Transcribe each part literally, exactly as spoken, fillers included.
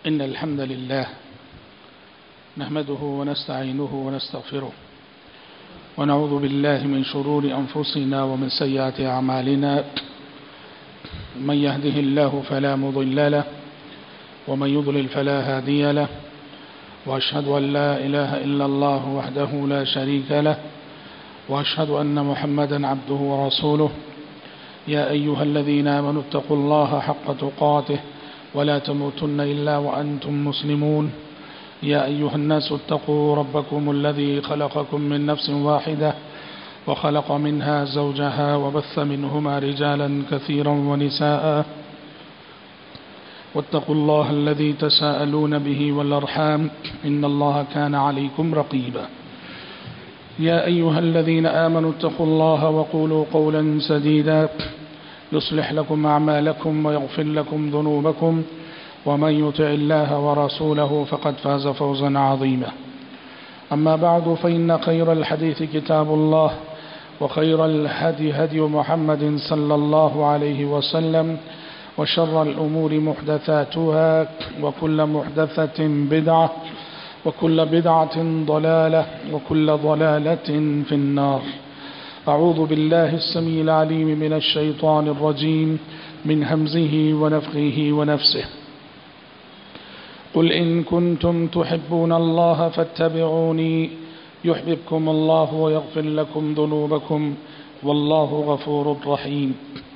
إن الحمد لله نحمده ونستعينه ونستغفره ونعوذ بالله من شرور أنفسنا ومن سيئات أعمالنا. من يهده الله فلا مضل له ومن يضلل فلا هادي له، وأشهد أن لا إله إلا الله وحده لا شريك له، وأشهد أن محمدا عبده ورسوله. يا أيها الذين آمنوا اتقوا الله حق تقاته ولا تموتن إلا وأنتم مسلمون. يا أيها الناس اتقوا ربكم الذي خلقكم من نفس واحدة وخلق منها زوجها وبث منهما رجالا كثيرا ونساء، واتقوا الله الذي تساءلون به والأرحام إن الله كان عليكم رقيبا. يا أيها الذين آمنوا اتقوا الله وقولوا قولا سديدا يصلح لكم أعمالكم ويغفر لكم ذنوبكم، ومن يطع الله ورسوله فقد فاز فوزا عظيما. أما بعد، فإن خير الحديث كتاب الله، وخير الهدي هدي محمد صلى الله عليه وسلم، وشر الأمور محدثاتها، وكل محدثة بدعة، وكل بدعة ضلالة، وكل ضلالة في النار. أعوذ بالله السميع العليم من الشيطان الرجيم من همزه ونفخه ونفسه. قل إن كنتم تحبون الله فاتبعوني يحببكم الله ويغفر لكم ذنوبكم والله غفور رحیم.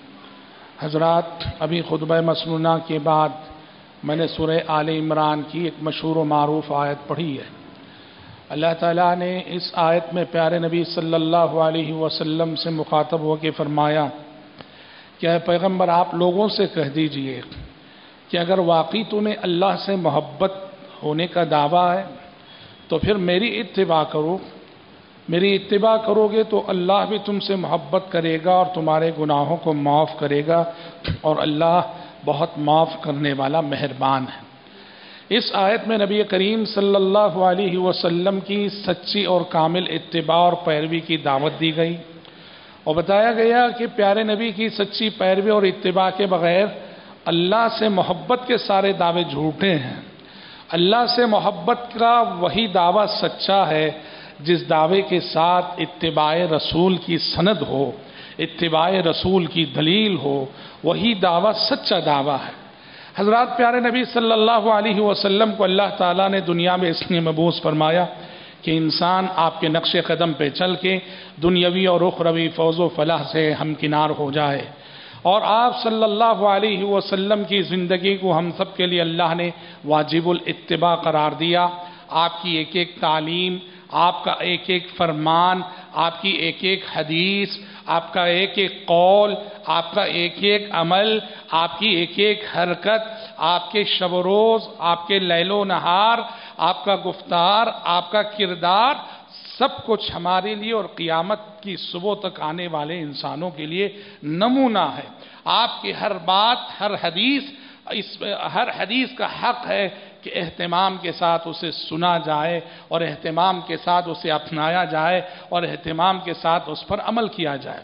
حضرات، ابھی خطبہ مسنونہ کے بعد میں نے سورہ آل عمران کی ایک مشہور و معروف آیت پڑھی ہے. اللہ تعالیٰ نے اس آیت میں پیارے نبی صلی اللہ علیہ وسلم سے مخاطب ہو کے فرمایا کہ اے پیغمبر، آپ لوگوں سے کہہ دیجئے کہ اگر واقعی تمہیں اللہ سے محبت ہونے کا دعویٰ ہے تو پھر میری اتباع کرو. میری اتباع کرو گے تو اللہ بھی تم سے محبت کرے گا اور تمہارے گناہوں کو معاف کرے گا، اور اللہ بہت معاف کرنے والا مہربان ہے. اس آیت میں نبی کریم صلی اللہ علیہ وسلم کی سچی اور کامل اتباع اور پیروی کی دعوت دی گئی، اور بتایا گیا کہ پیارے نبی کی سچی پیروی اور اتباع کے بغیر اللہ سے محبت کے سارے دعوے جھوٹے ہیں. اللہ سے محبت کا وہی دعویٰ سچا ہے جس دعوے کے ساتھ اتباع رسول کی سند ہو، اتباع رسول کی دلیل ہو، وہی دعویٰ سچا دعویٰ ہے. حضرات، پیارے نبی صلی اللہ علیہ وسلم کو اللہ تعالیٰ نے دنیا میں اس لیے مبعوث فرمایا کہ انسان آپ کے نقش قدم پہ چل کے دنیاوی اور اخروی فوز و فلاح سے ہمکنار ہو جائے. اور آپ صلی اللہ علیہ وسلم کی زندگی کو ہم سب کے لیے اللہ نے واجب الاتباع قرار دیا. آپ کی ایک ایک تعلیم، آپ کا ایک ایک فرمان، آپ کی ایک ایک حدیث، آپ کا ایک ایک قول، آپ کا ایک ایک عمل، آپ کی ایک ایک حرکت، آپ کے شب و روز، آپ کے لیل و نہار، آپ کا گفتار، آپ کا کردار، سب کچھ ہمارے لیے اور قیامت کی صبح تک آنے والے انسانوں کے لیے نمونہ ہے. آپ کی ہر بات، ہر حدیث، اس ہر حدیث کا حق ہے کہ اہتمام کے ساتھ اسے سنا جائے، اور اہتمام کے ساتھ اسے اپنایا جائے، اور اہتمام کے ساتھ اس پر عمل کیا جائے.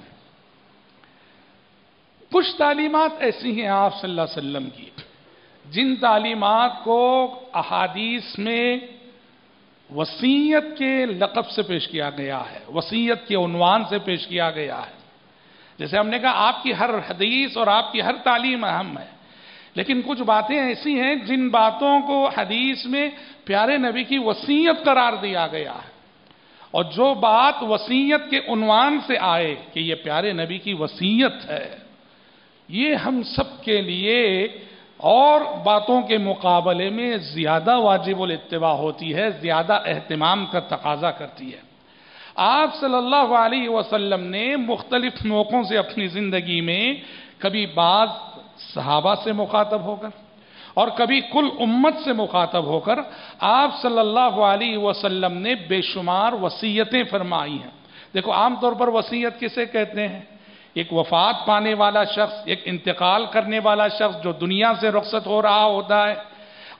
کچھ تعلیمات ایسی ہیں آپ صلی اللہ علیہ وسلم کی جن تعلیمات کو احادیث میں وصیت کے لقب سے پیش کیا گیا ہے، وصیت کے عنوان سے پیش کیا گیا ہے. جیسے ہم نے کہا آپ کی ہر حدیث اور آپ کی ہر تعلیم اہم ہے، لیکن کچھ باتیں ایسی ہیں جن باتوں کو حدیث میں پیارے نبی کی وصیت قرار دیا گیا ہے، اور جو بات وصیت کے عنوان سے آئے کہ یہ پیارے نبی کی وصیت ہے، یہ ہم سب کے لیے اور باتوں کے مقابلے میں زیادہ واجب الاتباع ہوتی ہے، زیادہ اہتمام کا تقاضا کرتی ہے. آپ صلی اللہ علیہ وسلم نے مختلف موقعوں سے اپنی زندگی میں کبھی بعض صحابہ سے مخاطب ہو کر اور کبھی کل امت سے مخاطب ہو کر آپ صلی اللہ علیہ وسلم نے بے شمار وصیتیں فرمائی ہیں. دیکھو، عام طور پر وصیت کسے کہتے ہیں؟ ایک وفات پانے والا شخص، ایک انتقال کرنے والا شخص جو دنیا سے رخصت ہو رہا ہوتا ہے،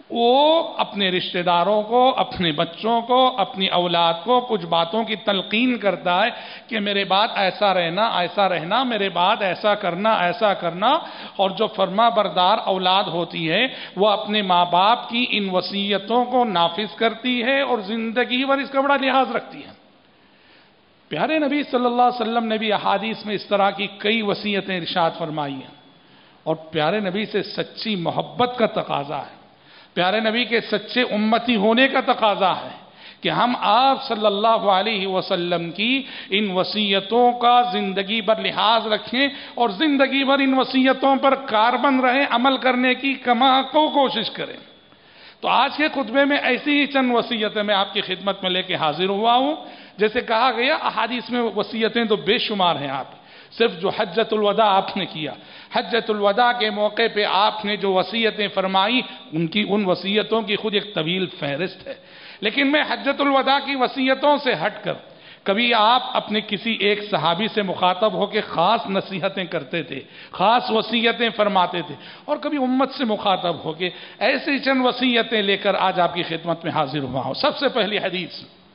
وہ اپنے رشتہ داروں کو، اپنے بچوں کو، اپنی اولاد کو کچھ باتوں کی تلقین کرتا ہے کہ میرے بعد ایسا رہنا، ایسا رہنا، میرے بعد ایسا کرنا، ایسا کرنا، اور جو فرما بردار اولاد ہوتی ہے وہ اپنے ماں باپ کی ان وصیتوں کو نافذ کرتی ہے اور زندگی بھر اس کا بڑا لحاظ رکھتی ہے۔ پیارے نبی صلی اللہ علیہ وسلم نے بھی احادیث میں اس طرح کی کئی وصیتیں ارشاد فرمائی ہیں، اور پیارے نبی سے سچی محبت کا تقاضا ہے، پیارے نبی کے سچے امتی ہونے کا تقاضا ہے کہ ہم آپ صلی اللہ علیہ وسلم کی ان وصیتوں کا زندگی بھر لحاظ رکھیں اور زندگی بھر ان وصیتوں پر کاربند رہیں، عمل کرنے کی کما کو کوشش کریں۔ تو آج کے خطبے میں ایسی ہی چند وصیتیں میں آپ کی خدمت میں لے کے حاضر ہوا ہوں۔ جیسے کہا گیا احادیث میں وصیتیں تو بے شمار ہیں، آپ صرف جو حجۃ الوداع آپ نے کیا، حجۃ الوداع کے موقع پہ آپ نے جو وصیتیں فرمائی، ان کی ان وصیتوں کی خود ایک طویل فہرست ہے، لیکن میں حجۃ الوداع کی وصیتوں سے ہٹ کر کبھی آپ اپنے کسی ایک صحابی سے مخاطب ہو کے خاص نصیحتیں کرتے تھے، خاص وصیتیں فرماتے تھے، اور کبھی امت سے مخاطب ہو کے ایسی چند وصیتیں لے کر آج آپ کی خدمت میں حاضر ہوا ہوں۔ سب سے پہلی حدیث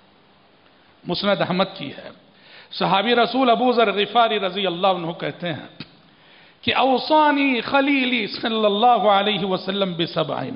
مسند احمد کی ہے۔ صحابی رسول ابو ذر غفاری رضی اللہ عنہ کہتے ہیں کہ اوصانی خلیلی صلی اللہ علیہ وسلم بسبعین۔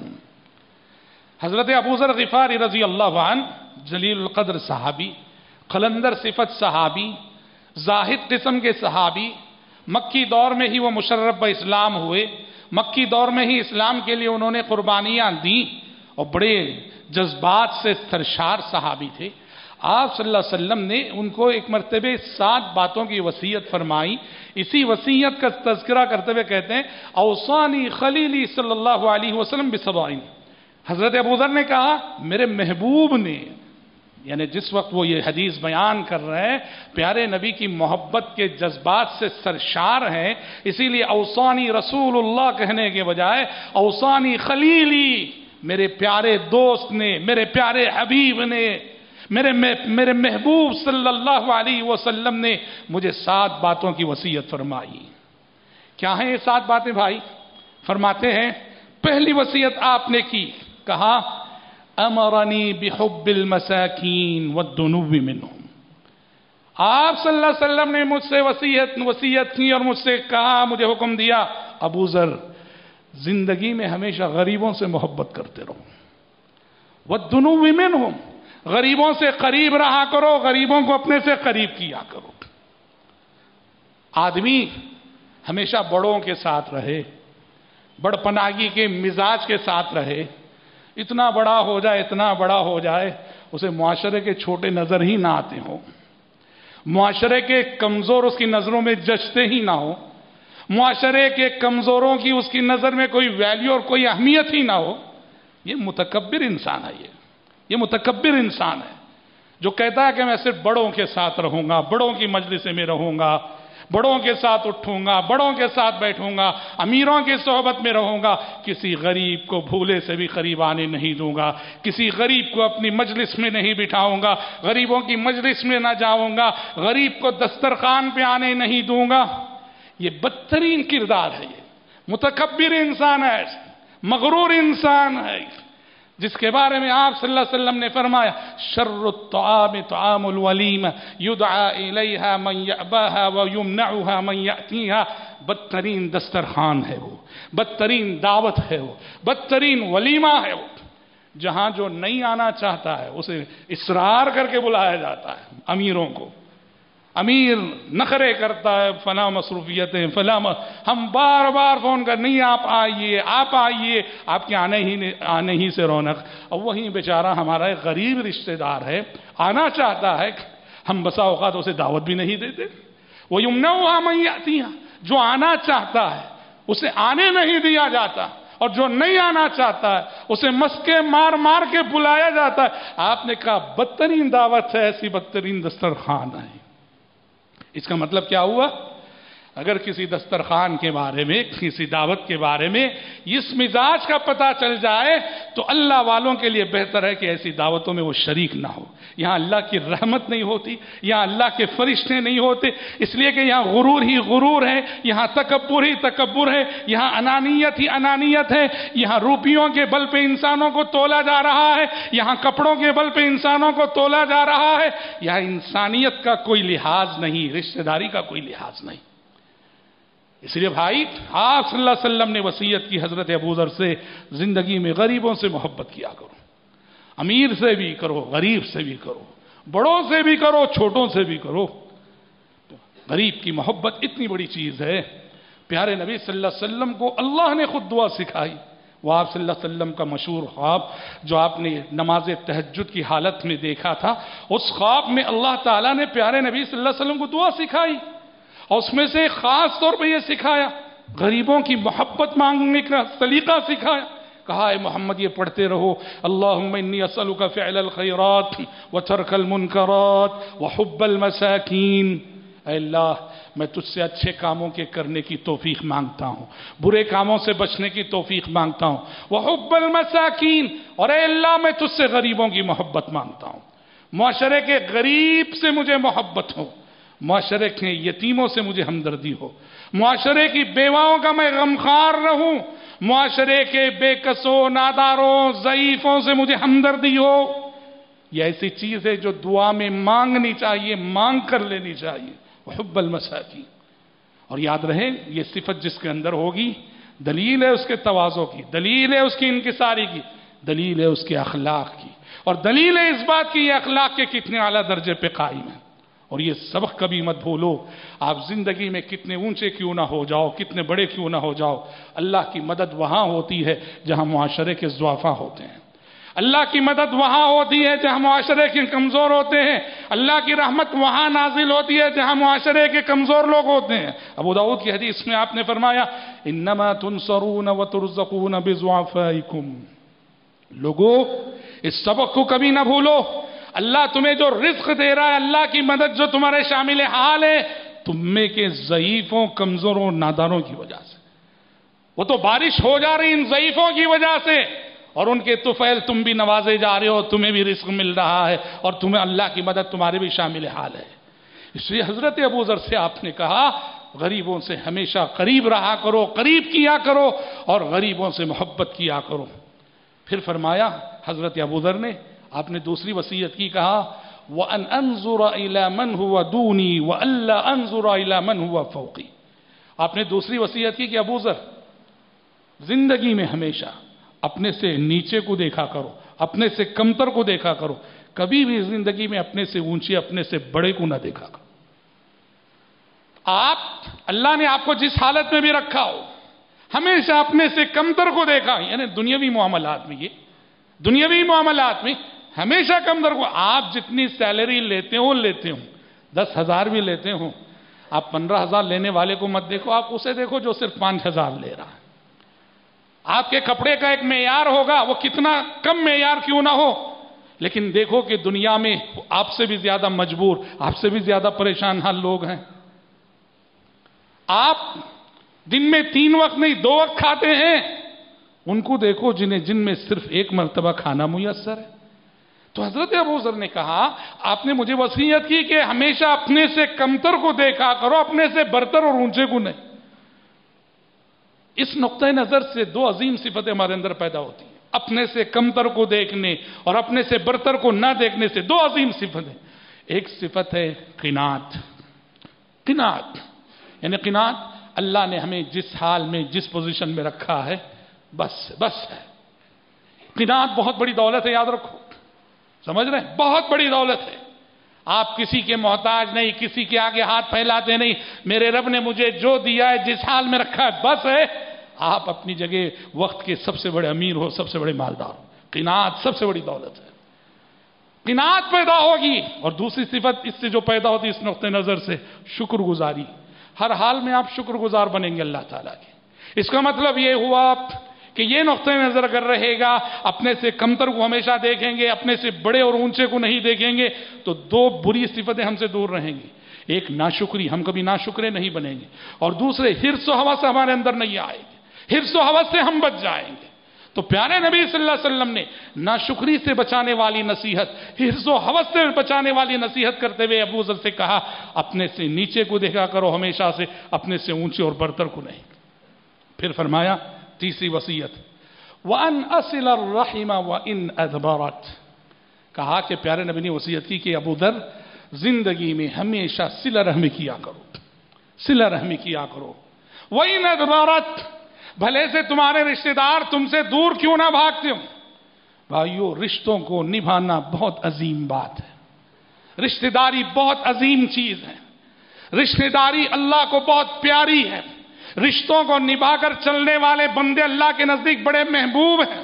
حضرت ابو ذر غفاری رضی اللہ عنہ جلیل القدر صحابی، قلندر صفت صحابی، زاہد قسم کے صحابی، مکی دور میں ہی وہ مشرف اسلام ہوئے، مکی دور میں ہی اسلام کے لیے انہوں نے قربانیاں دیں اور بڑے جذبات سے سرشار صحابی تھے۔ آپ صلی اللہ علیہ وسلم نے ان کو ایک مرتبہ سات باتوں کی وصیت فرمائی۔ اسی وصیت کا تذکرہ کرتے ہوئے کہتے ہیں اوصانی خلیلی صلی اللہ علیہ وسلم بسبعین۔ حضرت ابو ذر نے کہا میرے محبوب نے، یعنی جس وقت وہ یہ حدیث بیان کر رہے ہیں پیارے نبی کی محبت کے جذبات سے سرشار ہیں، اسی لیے اوصانی رسول اللہ کہنے کے بجائے اوصانی خلیلی، میرے پیارے دوست نے، میرے پیارے حبیب نے، میرے میرے محبوب صلی اللہ علیہ وسلم نے مجھے سات باتوں کی وصیت فرمائی۔ کیا ہیں یہ سات باتیں بھائی؟ فرماتے ہیں پہلی وصیت آپ نے کی، کہا امرنی بحب المساکین والدنو منہم۔ آپ صلی اللہ علیہ وسلم نے مجھ سے وصیت وصیت کی اور مجھ سے کہا، مجھے حکم دیا ابو ذر زندگی میں ہمیشہ غریبوں سے محبت کرتے رہو، والدنو منہم، غریبوں سے قریب رہا کرو، غریبوں کو اپنے سے قریب کیا کرو۔ آدمی ہمیشہ بڑوں کے ساتھ رہے، بڑ پناہی کے مزاج کے ساتھ رہے، اتنا بڑا ہو جائے اتنا بڑا ہو جائے اسے معاشرے کے چھوٹے نظر ہی نہ آتے ہوں، معاشرے کے کمزور اس کی نظروں میں جچتے ہی نہ ہو، معاشرے کے کمزوروں کی اس کی نظر میں کوئی ویلیو اور کوئی اہمیت ہی نہ ہو، یہ متکبر انسان ہے۔ یہ یہ متکبر انسان ہے جو کہتا ہے کہ میں صرف بڑوں کے ساتھ رہوں گا، بڑوں کی مجلس میں رہوں گا، بڑوں کے ساتھ اٹھوں گا، بڑوں کے ساتھ بیٹھوں گا، امیروں کی صحبت میں رہوں گا، کسی غریب کو بھولے سے بھی قریب آنے نہیں دوں گا، کسی غریب کو اپنی مجلس میں نہیں بٹھاؤں گا، غریبوں کی مجلس میں نہ جاؤں گا، غریب کو دسترخوان پہ آنے نہیں دوں گا۔ یہ بدترین کردار ہے، یہ متکبر انسان ہے، مغرور انسان ہے، جس کے بارے میں آپ صلی اللہ علیہ وسلم نے فرمایا شر الطعام طعام الولیم یدعا الیہا من یأباہا ویمنعها من یأتیہا۔ بدترین دسترخوان ہے وہ، بدترین دعوت ہے وہ، بدترین ولیمہ ہے وہ، جہاں جو نہیں آنا چاہتا ہے اسے اصرار کر کے بلایا جاتا ہے۔ امیروں کو امیر نخرے کرتا ہے، فلاں مصروفیتیں فلاں، ہم بار بار فون کر نہیں آپ آئیے آپ آئیے، آپ کے آنے ہی آنے ہی سے رونق، اور وہیں بیچارہ ہمارا ایک غریب رشتہ دار ہے، آنا چاہتا ہے، ہم بسا اوقات اسے دعوت بھی نہیں دیتے۔ وَيُمْنَعُهَا مَنْ يَأْتِيهَا، جو آنا چاہتا ہے اسے آنے نہیں دیا جاتا، اور جو نہیں آنا چاہتا ہے اسے مسکے مار مار کے بلایا جاتا ہے۔ آپ نے کہا بدترین دعوت ہے ایسی، بدترین دسترخوان ہے۔ اس کا مطلب کیا ہوا؟ اگر کسی دسترخوان کے بارے میں، کسی دعوت کے بارے میں اس مزاج کا پتہ چل جائے تو اللہ والوں کے لیے بہتر ہے کہ ایسی دعوتوں میں وہ شریک نہ ہو۔ یہاں اللہ کی رحمت نہیں ہوتی، یہاں اللہ کے فرشتے نہیں ہوتے، اس لیے کہ یہاں غرور ہی غرور ہے، یہاں تکبر ہی تکبر ہے، یہاں انانیت ہی انانیت ہے، یہاں روپیوں کے بل پہ انسانوں کو تولا جا رہا ہے، یہاں کپڑوں کے بل پہ انسانوں کو تولا جا رہا ہے، یہاں انسانیت کا کوئی لحاظ نہیں، رشتہ داری کا کوئی لحاظ نہیں۔ اس لیے بھائی آپ صلی اللہ علیہ وسلم نے وصیت کی حضرت ابوذر سے، زندگی میں غریبوں سے محبت کیا کرو، امیر سے بھی کرو، غریب سے بھی کرو، بڑوں سے بھی کرو، چھوٹوں سے بھی کرو۔ غریب کی محبت اتنی بڑی چیز ہے، پیارے نبی صلی اللہ علیہ وسلم کو اللہ نے خود دعا سکھائی۔ وہ آپ صلی اللہ علیہ وسلم کا مشہور خواب جو آپ نے نماز تہجد کی حالت میں دیکھا تھا، اس خواب میں اللہ تعالیٰ نے پیارے نبی صلی اللہ علیہ وسلم کو دعا سکھائی، اور اس میں سے خاص طور پہ یہ سکھایا، غریبوں کی محبت مانگنے کا طریقہ سکھایا۔ کہا اے محمد یہ پڑھتے رہو، اللہم انی اسألک فعل الخیرات وترک المنکرات وحب المساکین۔ اے اللہ میں تجھ سے اچھے کاموں کے کرنے کی توفیق مانگتا ہوں، برے کاموں سے بچنے کی توفیق مانگتا ہوں، وحب المساکین، اور اے اللہ میں تجھ سے غریبوں کی محبت مانگتا ہوں، معاشرے کے غریب سے مجھے محبت ہو، معاشرے کے یتیموں سے مجھے ہمدردی ہو، معاشرے کی بیواؤں کا میں غمخوار رہوں، معاشرے کے بے کسوں، ناداروں، ضعیفوں سے مجھے ہمدردی ہو۔ یہ ایسی چیز ہے جو دعا میں مانگنی چاہیے، مانگ کر لینی چاہیے، وحب المساکین۔ اور یاد رہے یہ صفت جس کے اندر ہوگی، دلیل ہے اس کے تواضع کی، دلیل ہے اس کی انکساری کی، دلیل ہے اس کے اخلاق کی، اور دلیل ہے اس بات کی یہ اخلاق کے کتنے اعلیٰ درجے پہ قائم ہیں۔ اور یہ سبق کبھی مت بھولو، آپ زندگی میں کتنے اونچے کیوں نہ ہو جاؤ، کتنے بڑے کیوں نہ ہو جاؤ، اللہ کی مدد وہاں ہوتی ہے جہاں معاشرے کے ضعفاء ہوتے ہیں، اللہ کی مدد وہاں ہوتی ہے جہاں معاشرے کے کمزور ہوتے ہیں، اللہ کی رحمت وہاں نازل ہوتی ہے جہاں معاشرے کے کمزور لوگ ہوتے ہیں۔ ابو داؤد کی حدیث میں آپ نے فرمایا انما تنصرون وترزقون بضعفائکم۔ لوگوں اس سبق کو کبھی نہ بھولو، اللہ تمہیں جو رزق دے رہا ہے، اللہ کی مدد جو تمہارے شامل حال ہے، تم میں کے ضعیفوں، کمزوروں، ناداروں کی وجہ سے۔ وہ تو بارش ہو جا رہی ان ضعیفوں کی وجہ سے، اور ان کے طفیل تم بھی نوازے جا رہے ہو، تمہیں بھی رزق مل رہا ہے، اور تمہیں اللہ کی مدد تمہارے بھی شامل حال ہے۔ اس لیے حضرت ابوذر سے آپ نے کہا غریبوں سے ہمیشہ قریب رہا کرو، قریب کیا کرو، اور غریبوں سے محبت کیا کرو۔ پھر فرمایا حضرت ابوذر نے، آپ نے دوسری وصیت کی، کہا وَأَنْ أَنْظُرَ إِلَى مَنْ هُوَ دُونِي وَأَلَّا أَنْظُرَ إِلَى مَنْ هُوَ فَوْقِي۔ آپ نے دوسری وصیت کی کہ ابوذر زندگی میں ہمیشہ اپنے سے نیچے کو دیکھا کرو، اپنے سے کمتر کو دیکھا کرو، کبھی بھی زندگی میں اپنے سے اونچے، اپنے سے بڑے کو نہ دیکھا کرو۔ آپ اللہ نے آپ کو جس حالت میں بھی رکھا ہو، ہمیشہ اپنے سے کمتر کو دیکھا، یعنی دنیاوی معاملات میں، یہ دنیاوی معاملات میں ہمیشہ کمتر کو۔ آپ جتنی سیلری لیتے ہو لیتے ہو، دس ہزار بھی لیتے ہو، آپ پندرہ ہزار لینے والے کو مت دیکھو، آپ اسے دیکھو جو صرف پانچ ہزار لے رہا ہے۔ آپ کے کپڑے کا ایک معیار ہوگا، وہ کتنا کم معیار کیوں نہ ہو، لیکن دیکھو کہ دنیا میں آپ سے بھی زیادہ مجبور، آپ سے بھی زیادہ پریشان حال لوگ ہیں۔ آپ دن میں تین وقت نہیں دو وقت کھاتے ہیں، ان کو دیکھو جنہیں جن میں صرف ایک مرتبہ کھانا میسر ہے۔ تو حضرت ابوذر نے کہا آپ نے مجھے وصیت کی کہ ہمیشہ اپنے سے کمتر کو دیکھا کرو، اپنے سے برتر اور اونچے کو نہیں۔ اس نقطہ نظر سے دو عظیم صفتیں ہمارے اندر پیدا ہوتی ہیں، اپنے سے کمتر کو دیکھنے اور اپنے سے برتر کو نہ دیکھنے سے دو عظیم صفتیں۔ ایک صفت ہے قناعت۔ قناعت یعنی قناعت، اللہ نے ہمیں جس حال میں جس پوزیشن میں رکھا ہے بس بس ہے۔ قناعت بہت بڑی دولت ہے، یاد رکھو، سمجھ رہے ہیں، بہت بڑی دولت ہے۔ آپ کسی کے محتاج نہیں، کسی کے آگے ہاتھ پھیلاتے نہیں، میرے رب نے مجھے جو دیا ہے جس حال میں رکھا ہے بس ہے۔ آپ اپنی جگہ وقت کے سب سے بڑے امیر ہو، سب سے بڑے مالدار ہو، قناعت سب سے بڑی دولت ہے۔ قناعت پیدا ہوگی، اور دوسری صفت اس سے جو پیدا ہوتی ہے اس نقطہ نظر سے، شکر گزاری۔ ہر حال میں آپ شکر گزار بنیں گے اللہ تعالیٰ کے۔ اس کا مطلب یہ ہوا کہ یہ نقطہ نظر اگر رہے گا، اپنے سے کمتر کو ہمیشہ دیکھیں گے، اپنے سے بڑے اور اونچے کو نہیں دیکھیں گے، تو دو بری صفتیں ہم سے دور رہیں گی۔ ایک ناشکری، ہم کبھی ناشکرے نہیں بنیں گے، اور دوسرے حرص و ہوس ہمارے اندر نہیں آئے گی، حرص و ہوس سے ہم بچ جائیں گے۔ تو پیارے نبی صلی اللہ علیہ وسلم نے ناشکری سے بچانے والی نصیحت، حرص و ہوس سے بچانے والی نصیحت کرتے ہوئے ابو ذر سے کہا، اپنے سے نیچے کو دیکھا کرو ہمیشہ سے، اپنے سے اونچے اور برتر کو نہیں۔ پھر فرمایا تیسری وصیت، وَأَنْ أَصِلَ الرَّحِمَ وَإِنْ أَدْبَرَتْ، کہا کہ پیارے نبی نے وصیت کی کہ ابو ذر زندگی میں ہمیشہ صلہ رحمی کیا کرو، صلہ رحمی کیا کرو، وَإِنْ أَدْبَرَتْ، بھلے سے تمہارے رشتہ دار تم سے دور کیوں نہ بھاگتے ہو۔ بھائیو، رشتوں کو نبھانا بہت عظیم بات ہے، رشتہ داری بہت عظیم چیز ہے، رشتہ داری اللہ کو بہت پیاری ہے، رشتوں کو نبھا کر چلنے والے بندے اللہ کے نزدیک بڑے محبوب ہیں۔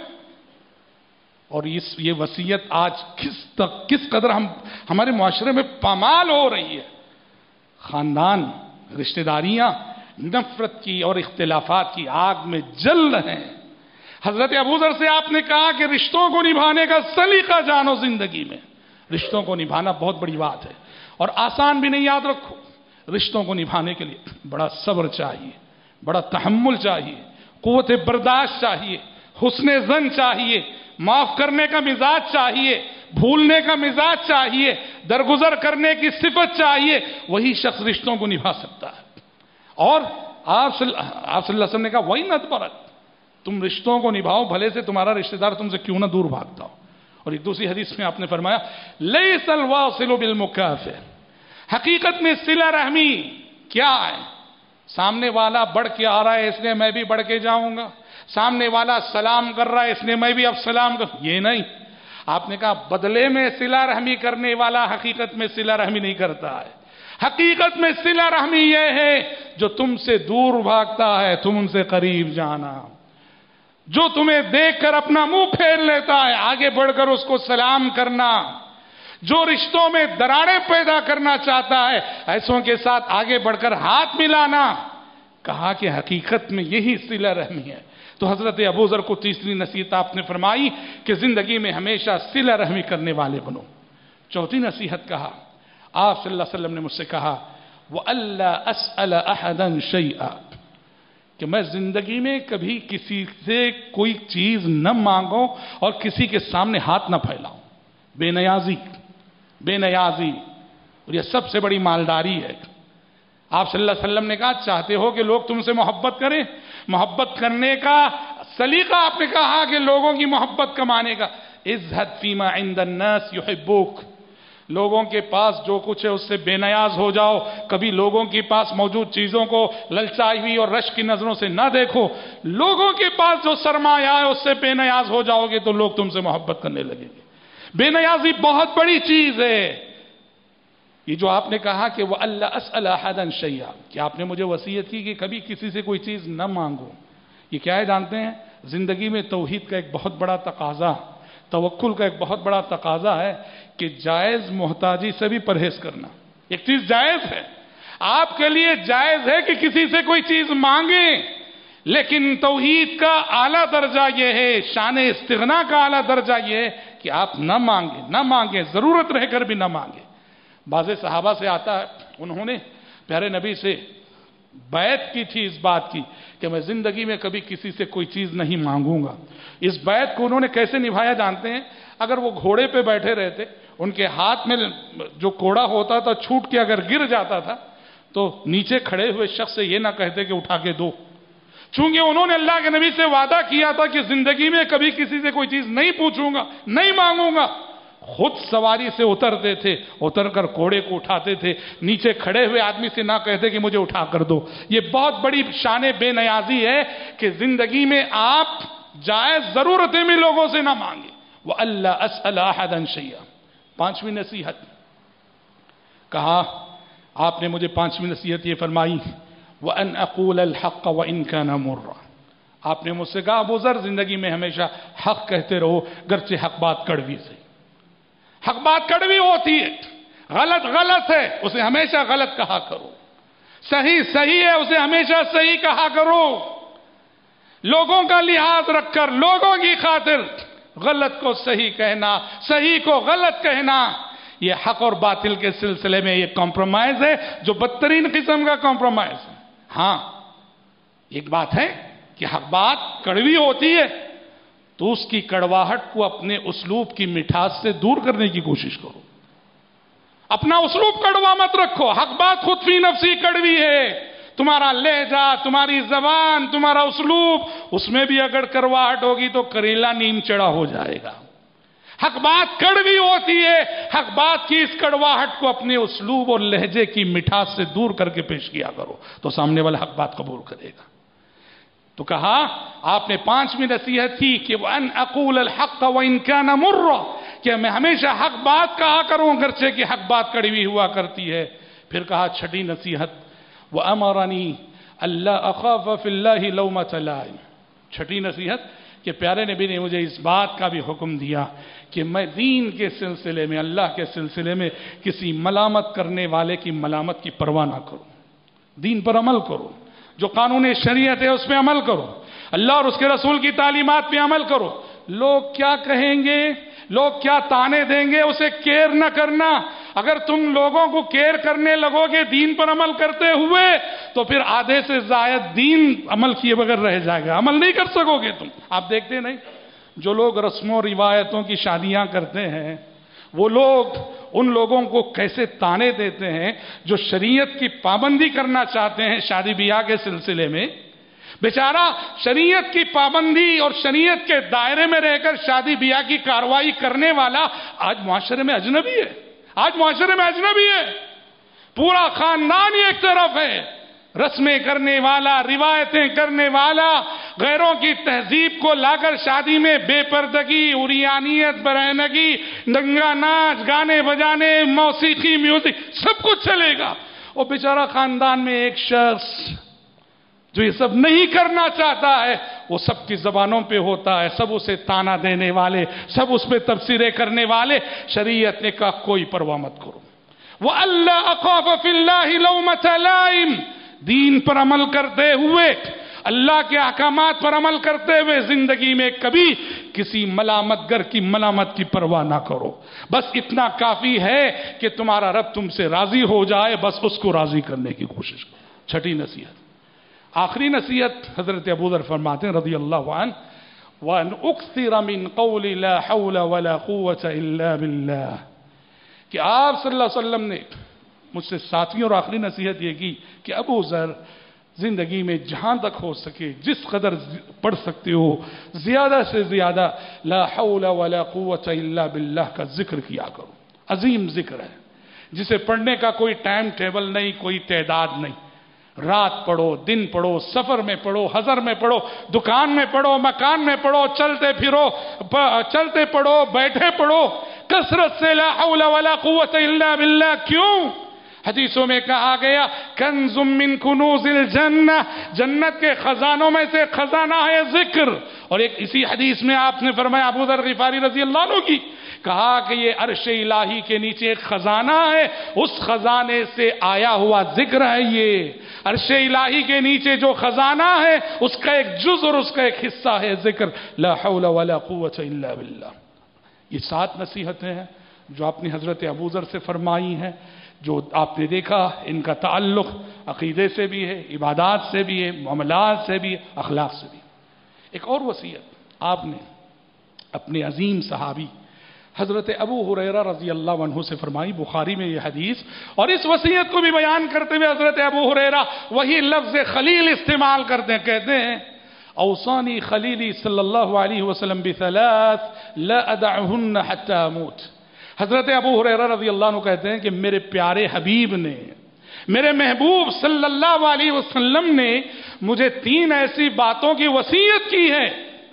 اور اس یہ وصیت آج کس تک کس قدر ہم ہمارے معاشرے میں پامال ہو رہی ہے۔ خاندان، رشتہ داریاں نفرت کی اور اختلافات کی آگ میں جل رہے ہیں۔ حضرت ابو ذر سے آپ نے کہا کہ رشتوں کو نبھانے کا سلیقہ جانو زندگی میں، رشتوں کو نبھانا بہت بڑی بات ہے اور آسان بھی نہیں، یاد رکھو، رشتوں کو نبھانے کے لیے بڑا صبر چاہیے، بڑا تحمل چاہیے، قوت برداشت چاہیے، حسن ظن چاہیے، معاف کرنے کا مزاج چاہیے، بھولنے کا مزاج چاہیے، درگزر کرنے کی صفت چاہیے، وہی شخص رشتوں کو نبھا سکتا ہے۔ اور آپ صلی اللہ علیہ وسلم نے کہا وَإِنْ أَدْبَرَتْ، تم رشتوں کو نبھاؤ بھلے سے تمہارا رشتہ دار تم سے کیوں نہ دور بھاگتا ہو۔ اور ایک دوسری حدیث میں آپ نے فرمایا لَيْسَ الْوَاصِلُ بِالْمُكَافِئِ، حقیقت میں صلہ رحمی کیا ہے؟ سامنے والا بڑھ کے آ رہا ہے اس لیے میں بھی بڑھ کے جاؤں گا، سامنے والا سلام کر رہا ہے اس لیے میں بھی اب سلام کر، یہ نہیں۔ آپ نے کہا بدلے میں صلہ رحمی کرنے والا حقیقت میں صلہ رحمی نہیں کرتا ہے، حقیقت میں صلہ رحمی یہ ہے جو تم سے دور بھاگتا ہے تم ان سے قریب جانا، جو تمہیں دیکھ کر اپنا منہ پھیر لیتا ہے آگے بڑھ کر اس کو سلام کرنا، جو رشتوں میں دراڑیں پیدا کرنا چاہتا ہے ایسوں کے ساتھ آگے بڑھ کر ہاتھ ملانا۔ کہا کہ حقیقت میں یہی صلہ رحمی ہے۔ تو حضرت ابو ذر کو تیسری نصیحت آپ نے فرمائی کہ زندگی میں ہمیشہ صلہ رحمی کرنے والے بنو۔ چوتھی نصیحت کہا، آپ صلی اللہ علیہ وسلم نے مجھ سے کہا وَأَلَّا أَسْأَلَ أَحَدًا شَيْئًا، کہ میں زندگی میں کبھی کسی سے کوئی چیز نہ مانگوں اور کسی کے سامنے ہاتھ نہ پھیلاؤں۔ بے نیازی، بے نیازی، اور یہ سب سے بڑی مالداری ہے۔ آپ صلی اللہ علیہ وسلم نے کہا چاہتے ہو کہ لوگ تم سے محبت کریں، محبت کرنے کا سلیقہ آپ نے کہا کہ لوگوں کی محبت کمانے کا، اِزْهَدْ فِي مَا عِنْدَ النَّاسِ يُحِبُّوكَ، لوگوں کے پاس جو کچھ ہے اس سے بے نیاز ہو جاؤ، کبھی لوگوں کے پاس موجود چیزوں کو للچائی ہوئی اور رشک کی نظروں سے نہ دیکھو، لوگوں کے پاس جو سرمایہ ہے اس سے بے نیاز ہو جاؤ گے تو لوگ تم سے محبت کرنے لگیں گے۔ بے نیازی بہت بڑی چیز ہے۔ یہ جو آپ نے کہا کہ وہ اللہ اسأل احدا شیئا، کہ آپ نے مجھے وصیت کی کہ کبھی کسی سے کوئی چیز نہ مانگو، یہ کیا ہے جانتے ہیں؟ زندگی میں توحید کا ایک بہت بڑا تقاضا، توکل کا ایک بہت بڑا تقاضا ہے کہ جائز محتاجی سے بھی پرہیز کرنا۔ ایک چیز جائز ہے، آپ کے لیے جائز ہے کہ کسی سے کوئی چیز مانگیں، لیکن توحید کا اعلیٰ درجہ یہ ہے، شان استغنا کا اعلیٰ درجہ یہ ہے کہ آپ نہ مانگیں، نہ مانگیں، ضرورت رہ کر بھی نہ مانگیں۔ بعض صحابہ سے آتا ہے انہوں نے پیارے نبی سے بیعت کی تھی اس بات کی کہ میں زندگی میں کبھی کسی سے کوئی چیز نہیں مانگوں گا۔ اس بیعت کو انہوں نے کیسے نبھایا جانتے ہیں؟ اگر وہ گھوڑے پہ بیٹھے رہتے، ان کے ہاتھ میں جو کوڑا ہوتا تھا چھوٹ کے اگر گر جاتا تھا تو نیچے کھڑے ہوئے شخص سے یہ نہ کہتے کہ اٹھا کے دو، چونکہ انہوں نے اللہ کے نبی سے وعدہ کیا تھا کہ زندگی میں کبھی کسی سے کوئی چیز نہیں پوچھوں گا، نہیں مانگوں گا، خود سواری سے اترتے تھے، اتر کر کوڑے کو اٹھاتے تھے، نیچے کھڑے ہوئے آدمی سے نہ کہتے کہ مجھے اٹھا کر دو۔ یہ بہت بڑی شان بے نیازی ہے کہ زندگی میں آپ جائز ضرورتیں بھی لوگوں سے نہ مانگیں۔ وَأَلَّا أَسْأَلَ أَحَدًا شَيْئًا، پانچویں نصیحت کہا آپ نے مجھے پانچویں نصیحت یہ فرمائی وَأَنْ أَقُولَ الْحَقَّ وَإِنْ كَانَ مُرًّا، آپ نے مجھ سے کہا ابو ذر زندگی میں ہمیشہ حق کہتے رہو گرچہ حق بات کڑوی سے، حق بات کڑوی ہوتی ہے، غلط غلط ہے اسے ہمیشہ غلط کہا کرو، صحیح صحیح ہے اسے ہمیشہ صحیح کہا کرو، لوگوں کا لحاظ رکھ کر لوگوں کی خاطر غلط کو صحیح کہنا، صحیح کو غلط کہنا، یہ حق اور باطل کے سلسلے میں یہ کمپرومائز ہے جو بدترین قسم کا کمپرومائز ہے۔ ہاں ایک بات ہے کہ حق بات کڑوی ہوتی ہے تو اس کی کڑواہٹ کو اپنے اسلوب کی مٹھاس سے دور کرنے کی کوشش کرو، اپنا اسلوب کڑوا مت رکھو۔ حق بات خود فی نفسی کڑوی ہے، تمہارا لہجہ، تمہاری زبان، تمہارا اسلوب، اس میں بھی اگر کڑواہٹ ہوگی تو کریلا نیم چڑا ہو جائے گا۔ حق بات کڑوی ہوتی ہے، حق بات کی اس کڑواہٹ کو اپنے اسلوب اور لہجے کی مٹھاس سے دور کر کے پیش کیا کرو تو سامنے والا حق بات قبول کرے گا۔ تو کہا آپ نے پانچویں نصیحت تھی کہ وَأَنْ أَقُولَ الْحَقَّ وَإِنْ كَانَ مُرًّا، کہ میں ہمیشہ حق بات کہا کروں اگرچہ کہ حق بات کڑوی ہوا کرتی ہے۔ پھر کہا چھٹی نصیحت وَأَمَرَنِي أَلَّا أَخَافَ فِي اللَّهِ لَوْمَةَ لَائِمٍ، چھٹی نصیحت کہ پیارے نبی نے مجھے اس بات کا بھی حکم دیا کہ میں دین کے سلسلے میں، اللہ کے سلسلے میں کسی ملامت کرنے والے کی ملامت کی پرواہ نہ کروں، دین پر عمل کرو، جو قانون شریعت ہے اس پہ عمل کرو، اللہ اور اس کے رسول کی تعلیمات پہ عمل کرو۔ لوگ کیا کہیں گے، لوگ کیا تانے دیں گے، اسے کیئر نہ کرنا۔ اگر تم لوگوں کو کیئر کرنے لگو گے دین پر عمل کرتے ہوئے تو پھر آدھے سے زائد دین عمل کیے بغیر رہ جائے گا، عمل نہیں کر سکو گے تم۔ آپ دیکھتے نہیں جو لوگ رسموں و روایتوں کی شادیاں کرتے ہیں وہ لوگ ان لوگوں کو کیسے تانے دیتے ہیں جو شریعت کی پابندی کرنا چاہتے ہیں شادی بیاہ کے سلسلے میں۔ بیچارہ شریعت کی پابندی اور شریعت کے دائرے میں رہ کر شادی بیاہ کی کارروائی کرنے والا آج معاشرے میں اجنبی ہے، آج معاشرے میں اجنبی ہے۔ پورا خاندان ہی ایک طرف ہے، رسمیں کرنے والا، روایتیں کرنے والا، غیروں کی تہذیب کو لا کر شادی میں بے پردگی، عریانیت، برہنگی، ننگا ناچ، گانے بجانے، موسیقی، میوزک سب کچھ چلے گا۔ اور بیچارہ خاندان میں ایک شخص جو یہ سب نہیں کرنا چاہتا ہے وہ سب کی زبانوں پہ ہوتا ہے، سب اسے تانا دینے والے، سب اس پہ تبصرے کرنے والے۔ شریعت نے کہا کوئی پرواہ مت کرو۔ وَأَلَّا أَخَافَ فِي اللَّهِ لَوْمَةَ لَائِمٍ، دین پر عمل کرتے ہوئے، اللہ کے احکامات پر عمل کرتے ہوئے زندگی میں کبھی کسی ملامت گر کی ملامت کی پرواہ نہ کرو۔ بس اتنا کافی ہے کہ تمہارا رب تم سے راضی ہو جائے، بس اس کو راضی کرنے کی کوشش کرو۔ چھٹی نصیحت، آخری نصیحت حضرت ابو ذر فرماتے ہیں رضی اللہ عنہ وَأَنْ أُكْثِرَ مِنْ قَوْلِ لَا حَوْلَ وَلَا قُوَّةَ إِلَّا بِاللَّهِ، کہ آپ صلی اللہ علیہ وسلم نے مجھ سے ساتویں اور آخری نصیحت یہ کی کہ ابو ذر زندگی میں جہاں تک ہو سکے جس قدر پڑھ سکتے ہو زیادہ سے زیادہ لا حول ولا قوت الا باللہ کا ذکر کیا کرو۔ عظیم ذکر ہے جسے پڑھنے کا کوئی ٹائم ٹیبل نہیں، کوئی تعداد نہیں۔ رات پڑھو، دن پڑھو، سفر میں پڑھو، حضر میں پڑھو، دکان میں پڑھو، مکان میں پڑھو، چلتے پھرو، چلتے پڑھو، بیٹھے پڑھو، کثرت سے لا حول ولا قوت الا باللہ۔ کیوں؟ حدیثوں میں کہا گیا کنز من کنوز الجنہ، جنت کے خزانوں میں سے خزانہ ہے ذکر۔ اور ایک اسی حدیث میں آپ نے فرمایا ابو ذر غفاری رضی اللہ عنہ کی، کہا کہ یہ عرش الہی کے نیچے ایک خزانہ ہے، اس خزانے سے آیا ہوا ذکر ہے۔ یہ عرش الہی کے نیچے جو خزانہ ہے اس کا ایک جز اور اس کا ایک حصہ ہے ذکر، لا حول ولا قوت الا باللہ۔ یہ سات نصیحتیں ہیں جو آپ نے حضرت ابو ذر سے فرمائی ہیں، جو آپ نے دیکھا ان کا تعلق عقیدے سے بھی ہے، عبادات سے بھی ہے، معاملات سے بھی ہے، اخلاق سے بھی۔ ایک اور وصیت آپ نے اپنے عظیم صحابی حضرت ابو ہریرہ رضی اللہ عنہ سے فرمائی، بخاری میں یہ حدیث، اور اس وصیت کو بھی بیان کرتے ہوئے حضرت ابو ہریرہ وہی لفظ خلیل استعمال کرتے ہیں، کہتے ہیں اوصانی خلیلی صلی اللہ علیہ وسلم بثلاث لا ادعہن حتی اموت۔ حضرت ابو ہریرہ رضی اللہ عنہ کہتے ہیں کہ میرے پیارے حبیب نے، میرے محبوب صلی اللہ علیہ وسلم نے مجھے تین ایسی باتوں کی وصیت کی ہے،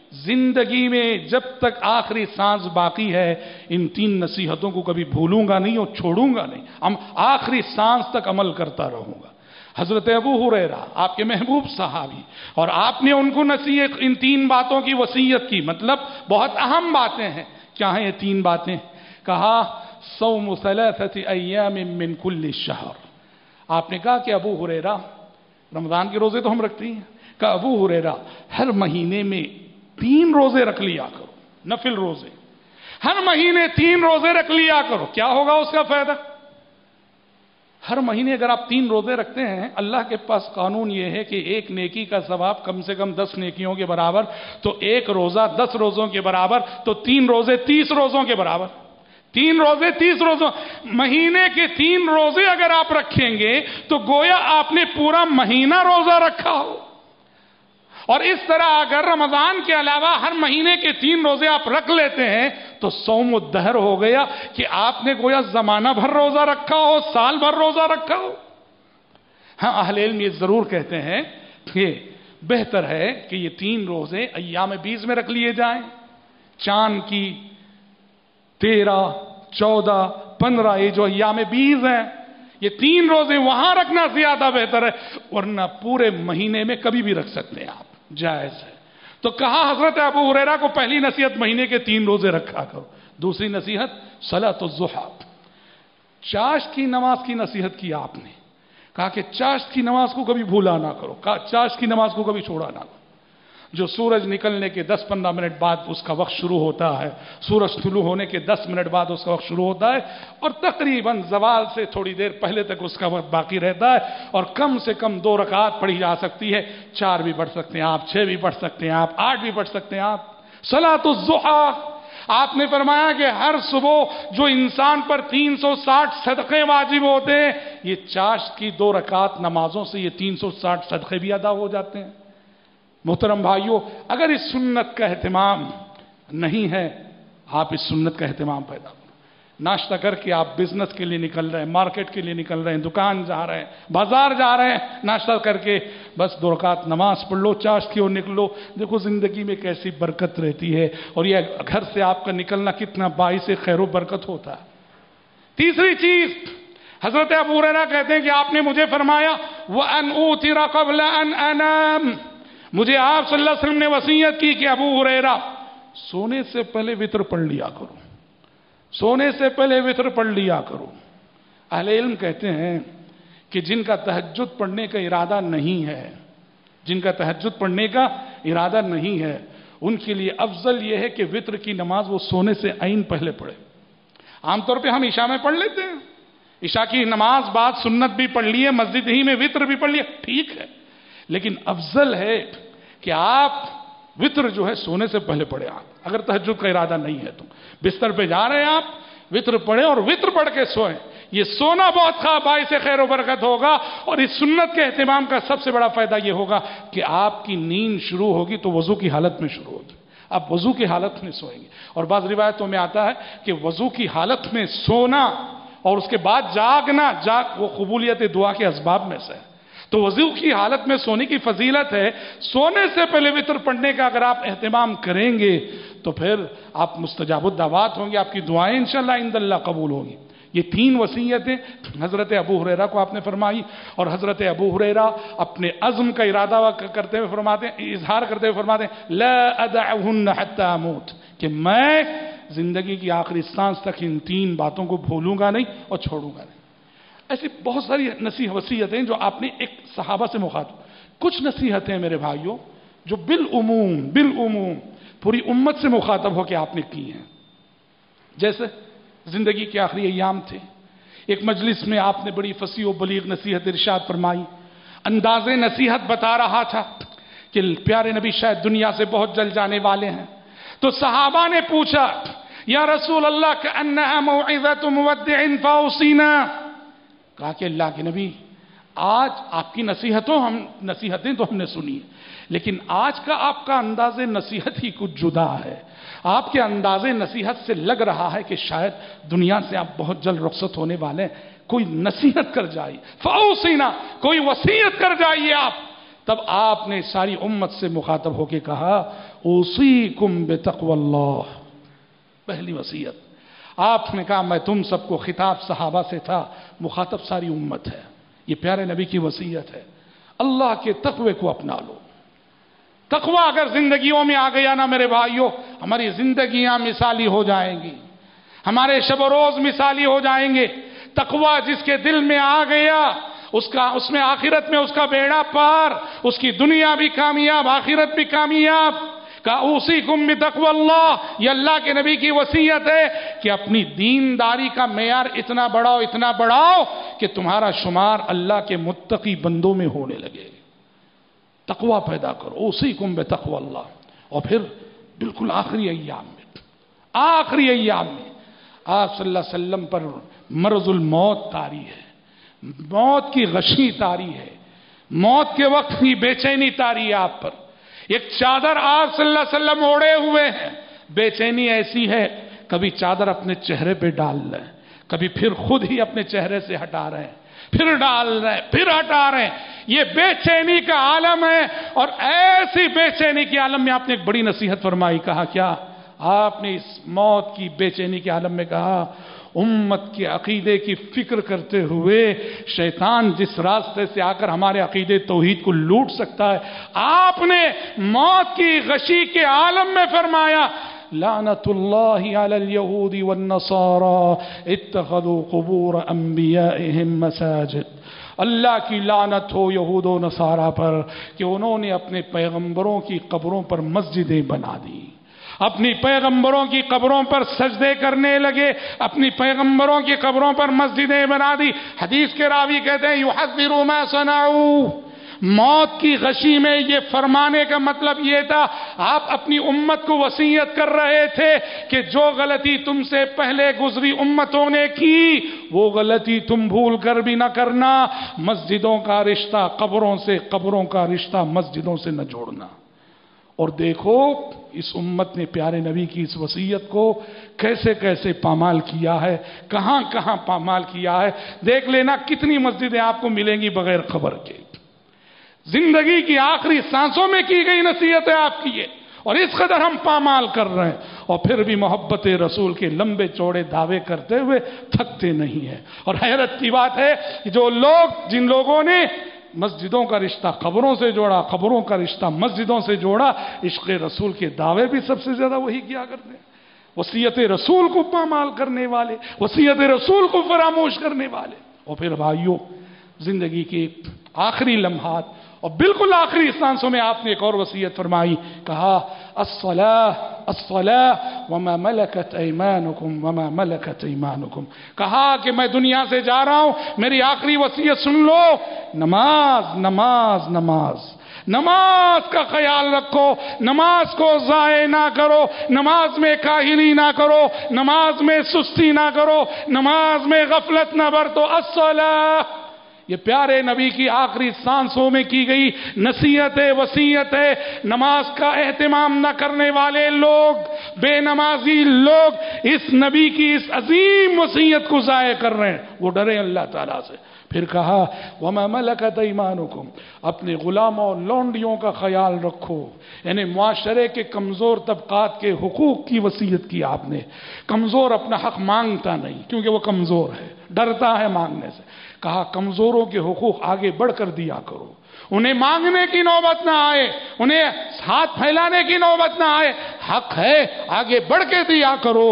زندگی میں جب تک آخری سانس باقی ہے ان تین نصیحتوں کو کبھی بھولوں گا نہیں اور چھوڑوں گا نہیں، ہم آخری سانس تک عمل کرتا رہوں گا۔ حضرت ابو ہریرہ آپ کے محبوب صحابی، اور آپ نے ان کو نصیحت ان تین باتوں کی وصیت کی، مطلب بہت اہم باتیں ہیں۔ کیا ہیں یہ تین باتیں؟ کہا صوم ثلاثت ایام من کل شہر۔ آپ نے کہا کہ ابو ہریرہ، رمضان کے روزے تو ہم رکھتے ہیں، کہا ابو ہریرہ ہر مہینے میں تین روزے رکھ لیا کرو، نفل روزے۔ ہر مہینے تین روزے رکھ لیا کرو. کیا ہوگا اس کا فائدہ؟ ہر مہینے اگر آپ تین روزے رکھتے ہیں، اللہ کے پاس قانون یہ ہے کہ ایک نیکی کا ثواب کم سے کم دس نیکیوں کے برابر، تو ایک روزہ دس روزوں کے برابر، تو تین روزے تیس روزوں کے برابر. تین روزے تیس روزوں، مہینے کے تین روزے اگر آپ رکھیں گے تو گویا آپ نے پورا مہینہ روزہ رکھا ہو. اور اس طرح اگر رمضان کے علاوہ ہر مہینے کے تین روزے آپ رکھ لیتے ہیں تو صوم الدہر ہو گیا کہ آپ نے گویا زمانہ بھر روزہ رکھا ہو، سال بھر روزہ رکھا ہو. ہاں، اہل علم یہ ضرور کہتے ہیں کہ بہتر ہے کہ یہ تین روزے ایام بیس میں رکھ لیے جائیں. چاند کی تیرہ، چودہ، پندرہ، یہ جو ایام بیس ہیں، یہ تین روزے وہاں رکھنا زیادہ بہتر ہے، ورنہ پورے مہینے میں کبھی بھی رکھ سکتے ہیں آپ، جائز ہے. تو کہا حضرت ابو ہریرہ کو پہلی نصیحت مہینے کے تین روزے رکھا کرو. دوسری نصیحت صلاۃ الضحیٰ، چاشت کی نماز کی نصیحت کی آپ نے. کہا کہ چاشت کی نماز کو کبھی بھولا نہ کرو، کہا چاشت کی نماز کو کبھی چھوڑا نہ کرو. جو سورج نکلنے کے دس پندرہ منٹ بعد اس کا وقت شروع ہوتا ہے، سورج طلوع ہونے کے دس منٹ بعد اس کا وقت شروع ہوتا ہے، اور تقریباً زوال سے تھوڑی دیر پہلے تک اس کا وقت باقی رہتا ہے، اور کم سے کم دو رکعات پڑھی جا سکتی ہے. چار بھی پڑھ سکتے ہیں آپ، چھ بھی پڑھ سکتے ہیں آپ، آٹھ بھی پڑھ سکتے ہیں آپ. صلاۃ الضحیٰ، آپ نے فرمایا کہ ہر صبح جو انسان پر تین سو ساٹھ صدقے واجب ہوتے ہیں، یہ چاشت کی دو رکعات نمازوں سے یہ تین سو ساٹھ صدقے بھی ادا ہو جاتے ہیں. محترم بھائیوں، اگر اس سنت کا اہتمام نہیں ہے، آپ اس سنت کا اہتمام پیدا کریں. ناشتہ کر کے آپ بزنس کے لیے نکل رہے ہیں، مارکیٹ کے لیے نکل رہے ہیں، دکان جا رہے ہیں، بازار جا رہے ہیں، ناشتہ کر کے بس دو رکعت نماز پڑھ لو، چاشت کی اور نکلو. دیکھو زندگی میں کیسی برکت رہتی ہے، اور یہ گھر سے آپ کا نکلنا کتنا باعث خیر و برکت ہوتا ہے. تیسری چیز، حضرت ابو ہریرہ کہتے ہیں کہ آپ نے مجھے فرمایا وَأَنْ أُوتِرَ قَبْلَ أَنْ أَنَامَ، مجھے آپ صلی اللہ علیہ وسلم نے وصیت کی کہ ابو ہریرہ سونے سے پہلے وتر پڑھ لیا کرو، سونے سے پہلے وتر پڑھ لیا کرو. اہل علم کہتے ہیں کہ جن کا تہجد پڑھنے کا ارادہ نہیں ہے، جن کا تہجد پڑھنے کا ارادہ نہیں ہے، ان کے لیے افضل یہ ہے کہ وتر کی نماز وہ سونے سے عین پہلے پڑھے. عام طور پہ ہم عشاء میں پڑھ لیتے ہیں، عشاء کی نماز بعد سنت بھی پڑھ لیے، مسجد ہی میں وتر بھی پڑھ لیے، ٹھیک ہے، لیکن افضل ہے کہ آپ وتر جو ہے سونے سے پہلے پڑھے. آپ اگر تہجد کا ارادہ نہیں ہے تو بستر پہ جا رہے ہیں آپ، وتر پڑھیں اور وتر پڑھ کے سوئیں. یہ سونا بہت خواہ باعث خیر و برکت ہوگا، اور اس سنت کے اہتمام کا سب سے بڑا فائدہ یہ ہوگا کہ آپ کی نیند شروع ہوگی تو وضو کی حالت میں شروع ہوگی، آپ وضو کی حالت میں سوئیں گے. اور بعض روایتوں میں آتا ہے کہ وضو کی حالت میں سونا اور اس کے بعد جاگنا، جاگ وہ قبولیت دعا کے اسباب میں سے ہے. تو وضو کی حالت میں سونے کی فضیلت ہے. سونے سے پہلے وتر پڑھنے کا اگر آپ اہتمام کریں گے تو پھر آپ مستجاب الدعوات ہوں گے، آپ کی دعائیں انشاءاللہ عند اللہ قبول ہوں گی. یہ تین وصیتیں حضرت ابو ہریرہ کو آپ نے فرمائی، اور حضرت ابو ہریرہ اپنے عزم کا ارادہ کرتے ہوئے فرماتے ہیں، اظہار کرتے ہوئے فرماتے ہیں لا ادعہن حتی اموت، کہ میں زندگی کی آخری سانس تک ان تین باتوں کو بھولوں گا نہیں اور چھوڑوں گا نہیں. ایسی بہت ساری نصیحت وصیتیں جو آپ نے ایک صحابہ سے مخاطب. کچھ نصیحتیں میرے بھائیوں جو بالعموم بالعموم پوری امت سے مخاطب ہو کے آپ نے کی ہیں. جیسے زندگی کے آخری ایام تھے، ایک مجلس میں آپ نے بڑی فصیح و بلیغ نصیحت ارشاد فرمائی. انداز نصیحت بتا رہا تھا کہ پیارے نبی شاید دنیا سے بہت جل جانے والے ہیں. تو صحابہ نے پوچھا یا رسول اللہ کأنها موعظۃ مودع فاوصینا، کہا کہ اللہ کے نبی آج آپ کی نصیحتوں ہم نصیحتیں تو ہم نے سنی ہیں، لیکن آج کا آپ کا انداز نصیحت ہی کچھ جدا ہے. آپ کے انداز نصیحت سے لگ رہا ہے کہ شاید دنیا سے آپ بہت جلد رخصت ہونے والے ہیں. کوئی نصیحت کر جائیے، فاوصینا، کوئی وصیت کر جائیے آپ. تب آپ نے ساری امت سے مخاطب ہو کے کہا اوصیکم بتقوی اللہ. پہلی وصیت آپ نے کہا، میں تم سب کو، خطاب صحابہ سے تھا، مخاطب ساری امت ہے، یہ پیارے نبی کی وصیت ہے، اللہ کے تقوی کو اپنا لو. تقوی اگر زندگیوں میں آ گیا نا میرے بھائیوں، ہماری زندگیاں مثالی ہو جائیں گی، ہمارے شب و روز مثالی ہو جائیں گے. تقوی جس کے دل میں آ گیا، اس کا اس میں آخرت میں اس کا بیڑا پار، اس کی دنیا بھی کامیاب، آخرت بھی کامیاب. کہ اوصیکم بتقوی اللہ، یہ اللہ کے نبی کی وصیت ہے کہ اپنی دینداری کا معیار اتنا بڑھاؤ اتنا بڑھاؤ کہ تمہارا شمار اللہ کے متقی بندوں میں ہونے لگے، تقوی پیدا کرو، اوصیکم بتقوی اللہ۔ اور پھر بالکل آخری ایام میں آخری ایام میں آپ صلی اللہ علیہ وسلم پر مرض الموت طاری ہے، موت کی غشی طاری ہے، موت کے وقت کی بے چینی طاری ہے آپ پر۔ ایک چادر آپ صلی اللہ علیہ وسلم اوڑے ہوئے ہیں، بے چینی ایسی ہے کبھی چادر اپنے چہرے پہ ڈال رہے ہیں، کبھی پھر خود ہی اپنے چہرے سے ہٹا رہے ہیں، پھر ڈال رہے ہیں، پھر ہٹا رہے ہیں۔ یہ بے چینی کا عالم ہے، اور ایسی بے چینی کے عالم میں آپ نے ایک بڑی نصیحت فرمائی۔ کہا کیا؟ آپ نے اس موت کی بے چینی کے عالم میں کہا امت کے عقیدے کی فکر کرتے ہوئے شیطان جس راستے سے آ کر ہمارے عقیدے توحید کو لوٹ سکتا ہے، آپ نے موت کی غشی کے عالم میں فرمایا لعنت اللہ علی الیہود والنصارى اتخذوا قبور انبیائہم مساجد۔ اللہ کی لعنت ہو یہود و نصارہ پر کہ انہوں نے اپنے پیغمبروں کی قبروں پر مسجدیں بنا دی، اپنی پیغمبروں کی قبروں پر سجدے کرنے لگے، اپنی پیغمبروں کی قبروں پر مسجدیں بنا دی۔ حدیث کے راوی کہتے ہیں یحذر ما صنعوا، موت کی غشی میں یہ فرمانے کا مطلب یہ تھا آپ اپنی امت کو وصیت کر رہے تھے کہ جو غلطی تم سے پہلے گزری امتوں نے کی وہ غلطی تم بھول کر بھی نہ کرنا، مسجدوں کا رشتہ قبروں سے، قبروں کا رشتہ مسجدوں سے نہ جوڑنا۔ اور دیکھو اس امت نے پیارے نبی کی اس وصیت کو کیسے کیسے پامال کیا ہے، کہاں کہاں پامال کیا ہے۔ دیکھ لینا کتنی مسجدیں آپ کو ملیں گی بغیر خبر کے، زندگی کی آخری سانسوں میں کی گئی نصیحت ہے آپ کی یہ، اور اس قدر ہم پامال کر رہے ہیں، اور پھر بھی محبت رسول کے لمبے چوڑے دعوے کرتے ہوئے تھکتے نہیں ہیں۔ اور حیرت کی بات ہے کہ جو لوگ جن لوگوں نے مسجدوں کا رشتہ قبروں سے جوڑا، قبروں کا رشتہ مسجدوں سے جوڑا، عشق رسول کے دعوے بھی سب سے زیادہ وہی کیا کرتے ہیں، وصیت رسول کو پامال کرنے والے، وصیت رسول کو فراموش کرنے والے۔ اور پھر بھائیوں زندگی کے آخری لمحات اور بالکل آخری سانسوں میں آپ نے ایک اور وصیت فرمائی، کہا الصلاۃ الصلاۃ وما ملکت ایمانکم وما ملکت ایمانکم، کہا کہ میں دنیا سے جا رہا ہوں، میری آخری وصیت سن لو، نماز نماز نماز نماز کا خیال رکھو، نماز کو ضائع نہ کرو، نماز میں کاہلی نہ کرو، نماز میں سستی نہ کرو، نماز میں غفلت نہ برتو۔ الصلاۃ یہ پیارے نبی کی آخری سانسوں میں کی گئی نصیحت وصیت ہے۔ نماز کا اہتمام نہ کرنے والے لوگ، بے نمازی لوگ اس نبی کی اس عظیم وصیت کو ضائع کر رہے ہیں، وہ ڈرے اللہ تعالیٰ سے۔ پھر کہا وَمَا مَلَكَتْ أَيْمَانُكُمْ، اپنے غلاموں اور لونڈیوں کا خیال رکھو، یعنی معاشرے کے کمزور طبقات کے حقوق کی وصیت کی آپ نے۔ کمزور اپنا حق مانگتا نہیں کیونکہ وہ کمزور ہے، ڈرتا ہے مانگنے سے، کہا کمزوروں کے حقوق آگے بڑھ کر دیا کرو، انہیں مانگنے کی نوبت نہ آئے، انہیں ہاتھ پھیلانے کی نوبت نہ آئے، حق ہے آگے بڑھ کے دیا کرو۔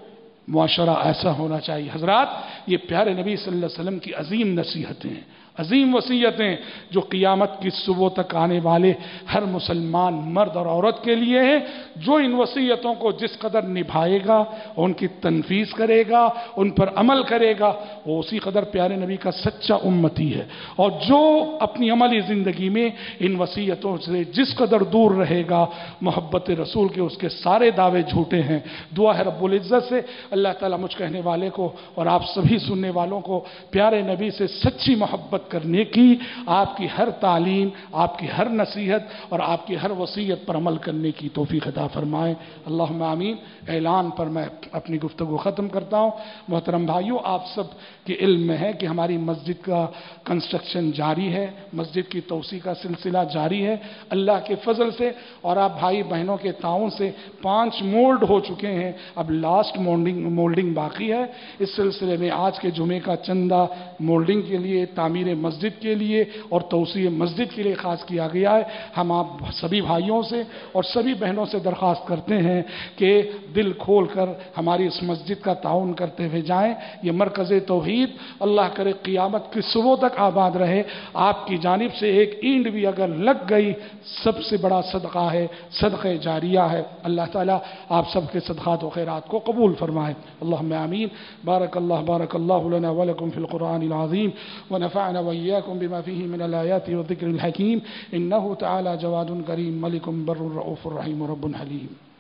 معاشرہ ایسا ہونا چاہیے۔ حضرات یہ پیارے نبی صلی اللہ علیہ وسلم کی عظیم نصیحتیں ہیں، عظیم وصیتیں جو قیامت کی صبح تک آنے والے ہر مسلمان مرد اور عورت کے لیے ہیں۔ جو ان وصیتوں کو جس قدر نبھائے گا، ان کی تنفیذ کرے گا، ان پر عمل کرے گا، وہ اسی قدر پیارے نبی کا سچا امتی ہے۔ اور جو اپنی عملی زندگی میں ان وصیتوں سے جس قدر دور رہے گا، محبت رسول کے اس کے سارے دعوے جھوٹے ہیں۔ دعا ہے رب العزت سے اللہ تعالیٰ مجھ کہنے والے کو اور آپ سبھی سننے والوں کو پیارے نبی سے سچی محبت کرنے کی، آپ کی ہر تعلیم، آپ کی ہر نصیحت اور آپ کی ہر وصیت پر عمل کرنے کی توفیق عطا فرمائے۔ اللہم آمین۔ اعلان پر میں اپنی گفتگو ختم کرتا ہوں۔ محترم بھائیوں، آپ سب کے علم میں ہے کہ ہماری مسجد کا کنسٹرکشن جاری ہے، مسجد کی توسیع کا سلسلہ جاری ہے اللہ کے فضل سے، اور آپ بھائی بہنوں کے تعاون سے پانچ مولڈ ہو چکے ہیں، اب لاسٹ مولڈنگ مولڈنگ باقی ہے۔ اس سلسلے میں آج کے جمعے کا چندہ مولڈنگ کے لیے، تعمیر مسجد کے لیے اور توسیع مسجد کے لیے خاص کیا گیا ہے۔ ہم آپ سبھی بھائیوں سے اور سبھی بہنوں سے درخواست کرتے ہیں کہ دل کھول کر ہماری اس مسجد کا تعاون کرتے ہوئے جائیں۔ یہ مرکز توحید اللہ کرے قیامت کی صبح تک آباد رہے۔ آپ کی جانب سے ایک اینٹ بھی اگر لگ گئی سب سے بڑا صدقہ ہے، صدقہ جاریہ ہے۔ اللہ تعالیٰ آپ سب کے صدقات و خیرات کو قبول فرمائے۔ اللہم آمین۔ بارک اللہ بارک اللہ لنا ولکم فی القرآن العظیم ونفعنا وإياكم بما فيه من الآيات والذكر الحكيم إنه تعالى جواد كريم ملك بر رؤوف رحيم رب حليم۔